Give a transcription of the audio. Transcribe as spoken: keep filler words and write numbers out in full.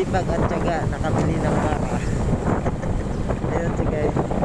sipag at tiyaga nakabili ng baka. Ayun si guys.